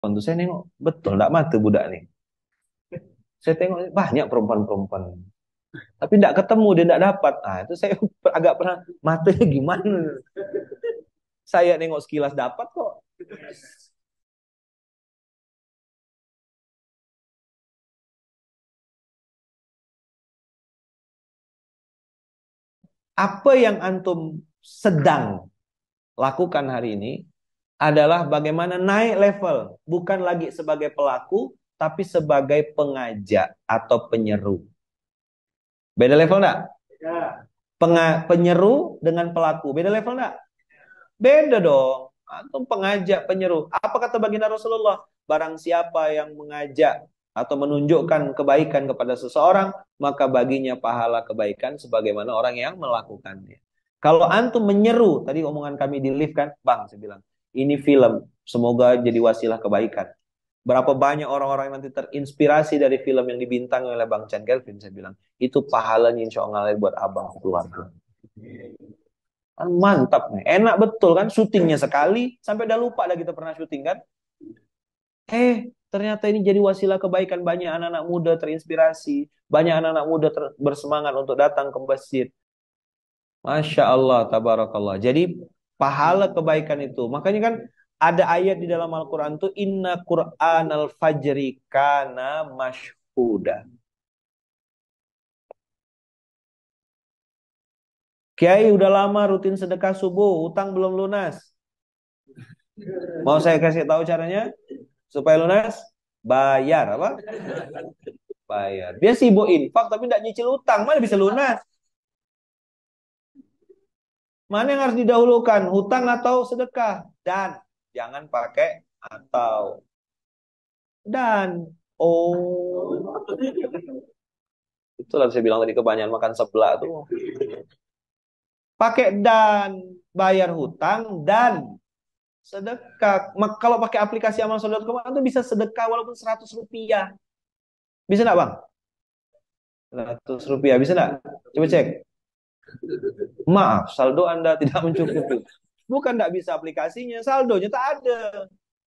Tuh saya nengok, betul nggak mati budak nih. Saya tengok banyak perempuan-perempuan, tapi nggak ketemu, dia nggak dapat. Ah itu saya agak pernah matanya gimana? Saya nengok sekilas dapat kok. Apa yang antum sedang lakukan hari ini adalah bagaimana naik level, bukan lagi sebagai pelaku, tapi sebagai pengajak atau penyeru. Beda level enggak? Penyeru dengan pelaku, beda level enggak? Beda dong. Antum pengajak, penyeru. Apa kata baginda Rasulullah? Barang siapa yang mengajak atau menunjukkan kebaikan kepada seseorang, maka baginya pahala kebaikan sebagaimana orang yang melakukannya. Kalau antum menyeru, tadi omongan kami di lift kan, Bang, saya bilang, ini film, semoga jadi wasilah kebaikan. Berapa banyak orang-orang yang nanti terinspirasi dari film yang dibintangi oleh Bang Chan Kelvin, saya bilang, itu pahalanya insya Allah buat abang keluarga. Kan mantap nih, enak betul kan, syutingnya sekali, sampai udah lupa dah kita pernah syuting kan. Ternyata ini jadi wasilah kebaikan, banyak anak-anak muda terinspirasi, banyak anak-anak muda bersemangat untuk datang ke masjid. Masya Allah, tabarakallah. Jadi pahala kebaikan itu. Makanya kan ada ayat di dalam Al-Quran tuh, Inna Qur'an al-Fajri kana mashhuda. Kiai udah lama rutin sedekah subuh, utang belum lunas. Mau saya kasih tahu caranya supaya lunas? Bayar apa? Bayar. Dia sibuk infak tapi tidak nyicil utang, mana bisa lunas? Mana yang harus didahulukan, hutang atau sedekah? Dan jangan pakai atau dan. Oh, itulah saya bilang tadi kebanyakan makan sebelah tuh. Pakai dan, bayar hutang dan sedekah. Kalau pakai aplikasi amal soleh itu bisa sedekah walaupun 100 rupiah. Bisa enggak, Bang? 100 rupiah bisa enggak? Coba cek. Maaf, saldo Anda tidak mencukupi. Bukan enggak bisa aplikasinya, saldonya tak ada.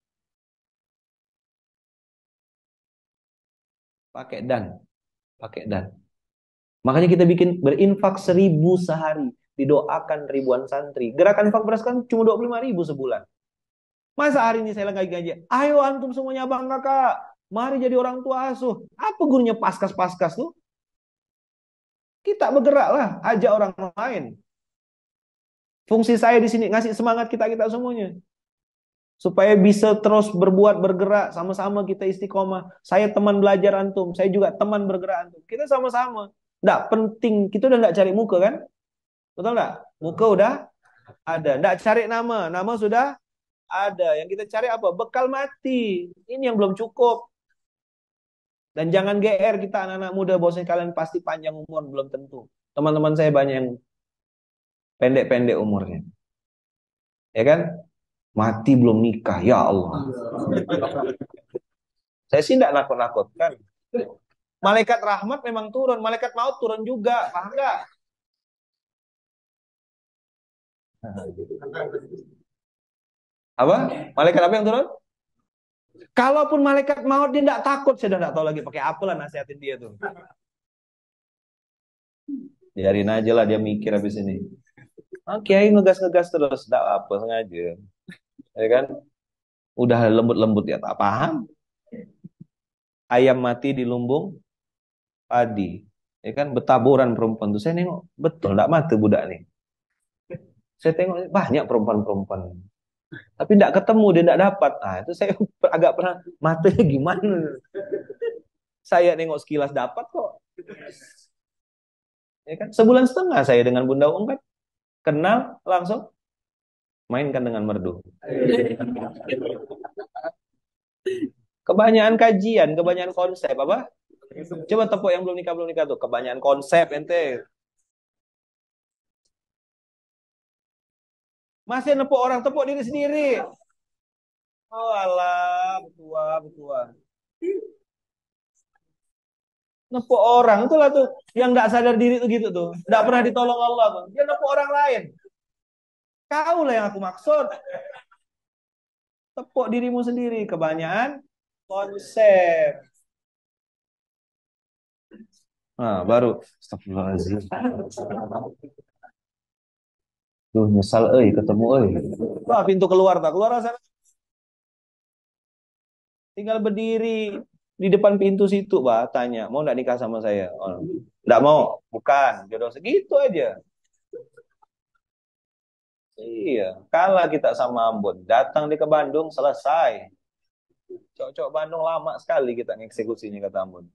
Pakai dan, pakai dan. Makanya kita bikin berinfak 1.000 sehari. Didoakan ribuan santri. Gerakan infak beras kan cuma 25.000 sebulan. Masa hari ini saya lagi ngaji, ayo antum semuanya bang kakak, mari jadi orang tua asuh. Apa gurunya paskas-paskas tuh? Kita bergeraklah, ajak orang lain. Fungsi saya di sini ngasih semangat kita-kita semuanya. Supaya bisa terus berbuat, bergerak, sama-sama kita istiqomah. Saya teman belajar antum, saya juga teman bergerak antum. Kita sama-sama. Nggak penting, kita udah nggak cari muka kan? Betul nggak? Muka udah ada. Nggak cari nama, nama sudah ada. Yang kita cari apa? Bekal mati. Ini yang belum cukup. Dan jangan GR kita anak-anak muda, bosnya kalian pasti panjang umur, belum tentu. Teman-teman saya banyak yang pendek-pendek umurnya. Ya kan? Mati belum nikah, ya Allah. Saya sih tidak nakut-nakutkan. Malaikat rahmat memang turun, malaikat maut turun juga, paham nggak? Apa? Malaikat apa yang turun? Kalaupun malaikat maut dia tidak takut, saya tidak tahu lagi pakai apa lah nasihatin dia tuh. Biarin aja lah dia mikir habis ini. Oke, ngegas-ngegas terus, tidak apa sengaja. Ya kan? Udah lembut-lembut ya tak paham. Ayam mati di lumbung padi. Ya kan betaburan perempuan tuh. Saya nengok, betul tidak mati budak nih. Saya tengok banyak perempuan-perempuan. Tapi tidak ketemu, dia tidak dapat. Ah itu saya agak pernah matanya gimana. Saya nengok sekilas dapat kok. Ya kan? Sebulan setengah saya dengan Bunda Ung kan. Kenal langsung mainkan dengan merdu. Kebanyakan kajian, kebanyakan konsep apa? Coba tepuk yang belum nikah tuh. Kebanyakan konsep ente. Masih nepuk orang, tepuk diri sendiri. Oh alah, betua, betua. Nepuk orang itulah tuh yang nggak sadar diri tuh gitu tuh. Nggak pernah ditolong Allah tuh. Dia nepuk orang lain. Kau lah yang aku maksud. Tepuk dirimu sendiri. Kebanyakan konsep. Nah, baru. Astagfirullahaladzim. Duh, nyesal, ketemu, Wah, pintu keluar, tak keluar sana. Tinggal berdiri di depan pintu situ, Pak. Tanya, mau nggak nikah sama saya? Oh, nggak mau. Bukan. Jodoh segitu aja. Iya. Kalah kita sama Ambon. Datang di ke Bandung, selesai. Cocok Bandung lama sekali kita ngeksekusinya kata Ambon.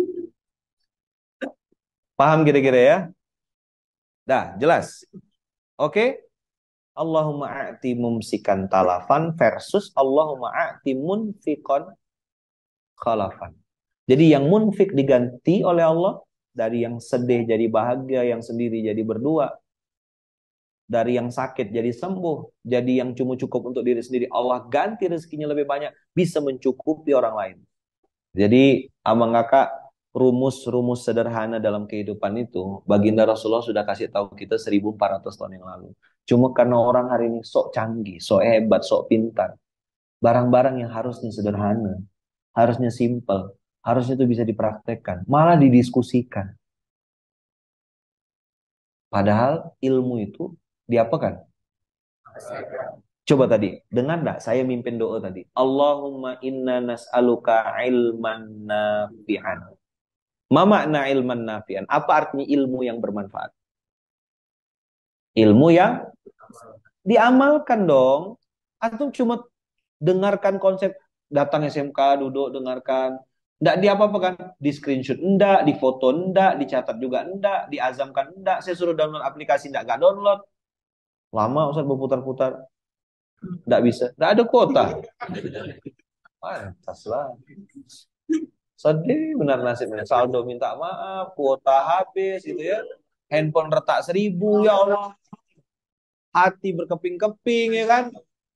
Paham kira-kira ya? Dah, jelas. Oke? Allahumma a'ti mumsikan talafan versus Allahumma a'ti munfiqan khalafan. Jadi yang munfik diganti oleh Allah, dari yang sedih jadi bahagia, yang sendiri jadi berdua, dari yang sakit jadi sembuh, jadi yang cuma cukup untuk diri sendiri, Allah ganti rezekinya lebih banyak, bisa mencukupi orang lain. Jadi abang kakak, rumus-rumus sederhana dalam kehidupan itu baginda Rasulullah sudah kasih tahu kita 1400 tahun yang lalu. Cuma karena orang hari ini sok canggih, sok hebat, sok pintar, barang-barang yang harusnya sederhana, harusnya simple, harusnya itu bisa dipraktekkan, malah didiskusikan. Padahal ilmu itu diapakan? Coba tadi, dengar enggak saya mimpin doa tadi? Allahumma inna nas'aluka ilman nafi'an. Ma makna ilman nafi'an? Apa artinya ilmu yang bermanfaat? Ilmu yang diamalkan dong. Atau cuma dengarkan konsep, datang SMK, duduk, dengarkan. Enggak diapa-apakan, di screenshot enggak, di foto enggak, dicatat juga enggak, diazamkan enggak. Saya suruh download aplikasi enggak download. Lama Ustaz berputar-putar. Enggak bisa. Enggak ada kuota. Pantas lah. Sedih benar nasibnya. Saldo minta maaf, kuota habis gitu ya. Handphone retak 1000, ya Allah. Hati berkeping-keping ya kan.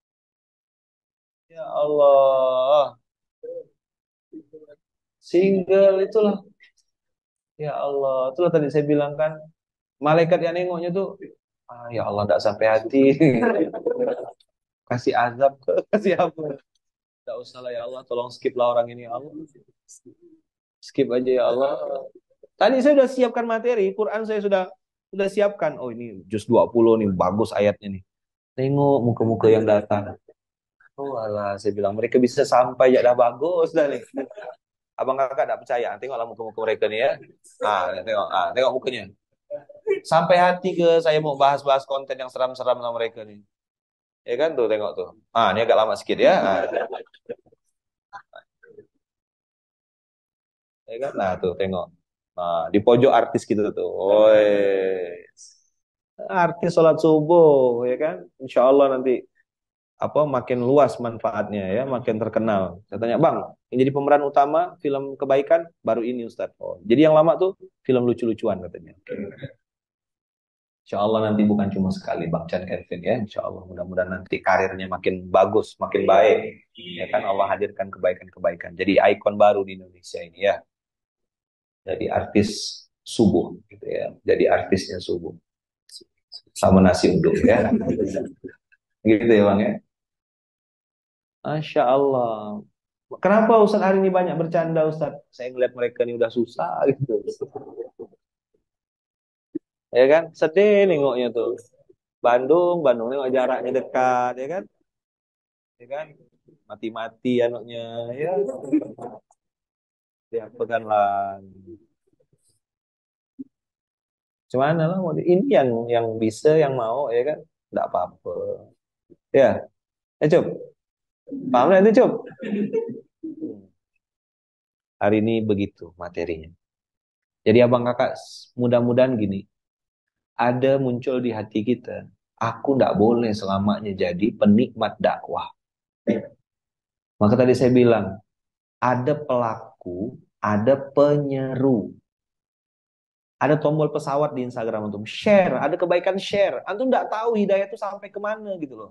Ya Allah. Single itulah. Ya Allah. Itulah tadi saya bilang kan. Malaikat yang nengoknya tuh. Ya Allah, enggak sampai hati. Kasih azab ke, kasih apa. Enggak usah lah ya Allah. Tolong skip lah orang ini ya Allah. Skip aja ya Allah. Tadi saya sudah siapkan materi. Quran saya sudah siapkan. Oh ini juz 20 nih. Bagus ayatnya nih. Tengok muka-muka yang datang. Oh alah, saya bilang mereka bisa sampai ya dah bagus dah nih. Abang kakak tak percaya. Tengoklah muka-muka mereka nih ya. Tengok mukanya. Sampai hati ke saya mau bahas-bahas konten yang seram-seram sama mereka nih. Ya kan tuh tengok tuh. Ini agak lama sedikit ya. Ya kan? Nah tuh tengok. Di pojok artis gitu tuh. Woi. Artis sholat subuh ya kan. Insya Allah nanti makin luas manfaatnya ya, makin terkenal. Saya tanya, Bang, yang jadi pemeran utama film kebaikan baru ini Ustadz. Oh, jadi yang lama tuh film lucu-lucuan katanya. Insya Allah nanti bukan cuma sekali Bang Chan Ervin ya. Insya Allah mudah-mudahan nanti karirnya makin bagus, makin baik. Ya kan Allah hadirkan kebaikan-kebaikan. Jadi ikon baru di Indonesia ini ya. Jadi artis subuh gitu ya. Jadi artisnya subuh. Sama nasi uduk ya. Gitu ya Bang ya. Masya Allah. Kenapa Ustadz hari ini banyak bercanda Ustadz? Saya ngeliat mereka ini udah susah gitu. Ya kan? Sedih nengoknya tuh. Bandung nengok jaraknya dekat, ya kan? Ya kan? Mati-mati anaknya, ya. Ya, pekan lah. Cuman lah, ini yang bisa, yang mau, ya kan? Enggak apa-apa. Ya, Cup. Paham nggak itu, Cup? Hari ini begitu materinya. Jadi abang kakak mudah-mudahan gini, ada muncul di hati kita, aku nggak boleh selamanya jadi penikmat dakwah. Maka tadi saya bilang, ada pelaku, ada penyeru. Ada tombol pesawat di Instagram untuk share, ada kebaikan share. Antum nggak tahu hidayah itu sampai kemana gitu loh.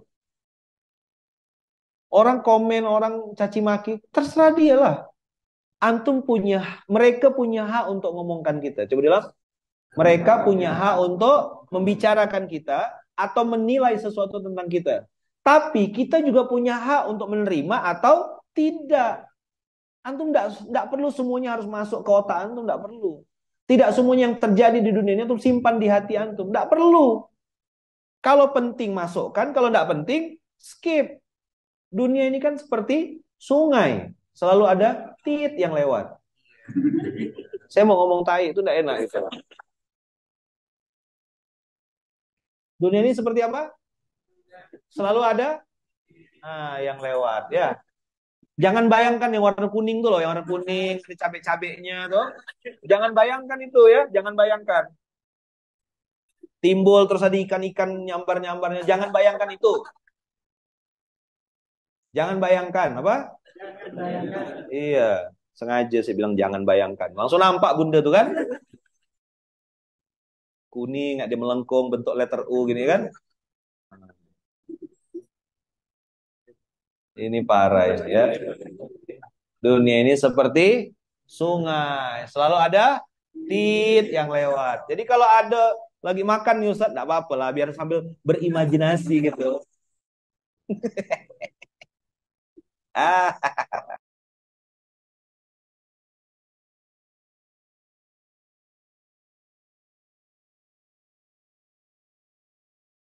Orang komen, orang caci maki, terserah dia lah. Mereka punya hak untuk ngomongkan kita. Coba bilang, mereka punya hak untuk membicarakan kita atau menilai sesuatu tentang kita. Tapi kita juga punya hak untuk menerima atau tidak. Antum enggak perlu semuanya harus masuk ke otak antum, enggak perlu. Tidak semuanya yang terjadi di dunia ini antum simpan di hati antum, enggak perlu. Kalau penting masukkan, kalau enggak penting skip. Dunia ini kan seperti sungai, selalu ada tit yang lewat. Saya mau ngomong tai itu enggak enak gitu. Dunia ini seperti apa? Selalu ada yang lewat ya. Jangan bayangkan yang warna kuning tuh loh, yang warna kuning, ada cabai-cabainya tuh. Jangan bayangkan itu ya, jangan bayangkan. Timbul terus ada ikan-ikan nyambar-nyambarnya. Jangan bayangkan itu. Jangan bayangkan apa? Iya, sengaja saya bilang jangan bayangkan. Langsung nampak bunda tuh kan? Kuning, ada melengkung bentuk letter U gini kan? Ini parah ini ya. Dunia ini seperti sungai, selalu ada tit yang lewat. Jadi kalau ada lagi makan nih Ustaz, enggak apa-apa lah, biar sambil berimajinasi gitu.